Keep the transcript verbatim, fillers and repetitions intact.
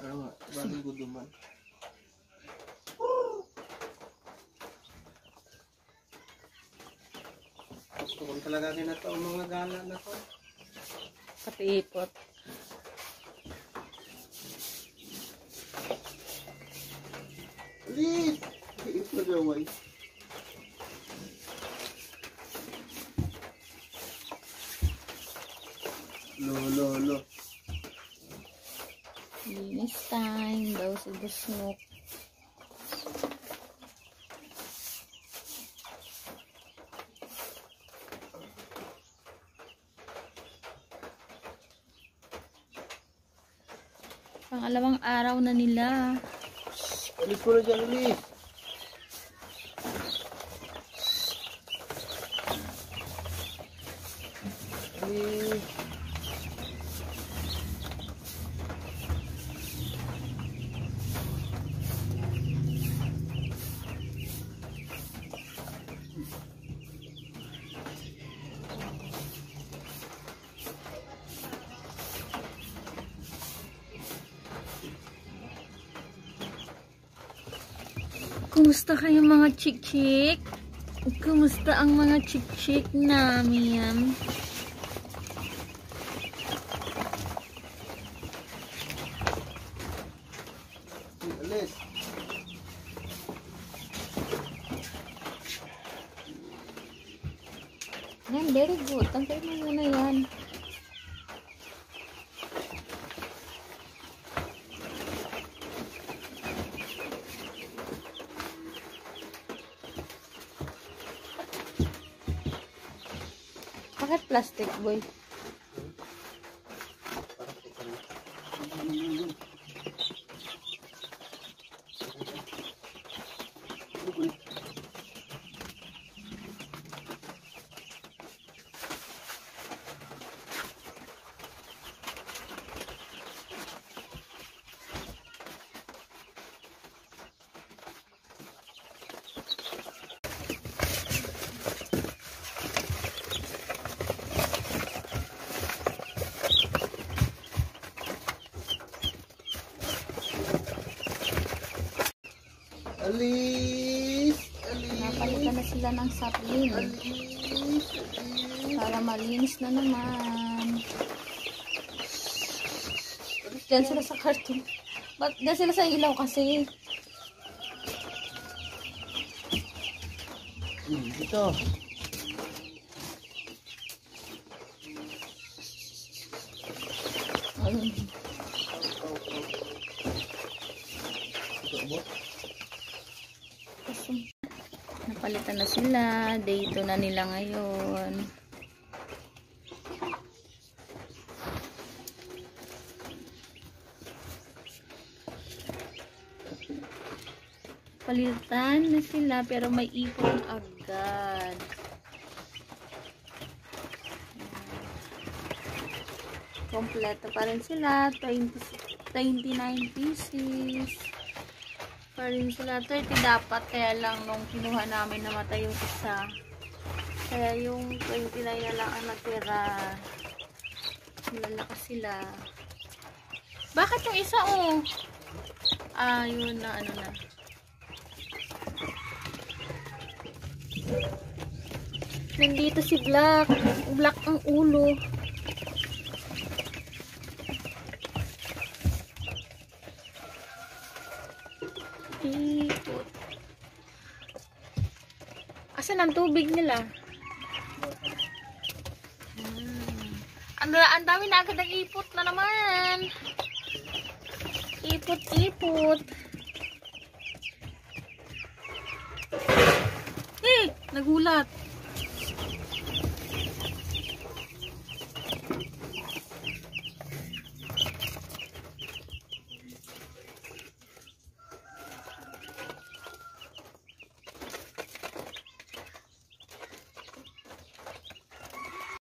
Araw, baling guduman. Gusto ko talaga rin ito ang mga gala na to. Katipot. Alis! Ito gaway. Lo, lo, lo. Linis time daw si Busnok. Pangalawang araw na nila. Alis ko na dyan, alis. Alis. Kumusta kayo mga chik-chik? Kumusta ang mga chik-chik namin? Alis. Yan, very good. Tangkay mo muna yan. Bakit plastic, boy? Alis! Alis! Napalitan na sila ng sapling. Alis! Alis! Para malinis na naman. Diyan sila sa cartoon. Ba't diyan sila sa ilaw kasi? Hmm, ito. Ayun. Napalitan na sila. Day two na nila ngayon. Palitan na sila pero may ipon agad. Kompleto pa rin sila. twenty-nine pieces. Pa rin sila. thirty dapat. Kaya lang nung kinuha namin namatay yung isa. Kaya yung twenty-nine na lang ang natira. Lalakas sila. Bakit yung isa oh? Ah, yun na ano na. Nandito si Black. Black ang ulo. Ipot. Asan ang tubig nila? Hmm. Ang, ang dami na agad ng ipot na naman. Ipot, ipot. Eh, nagulat.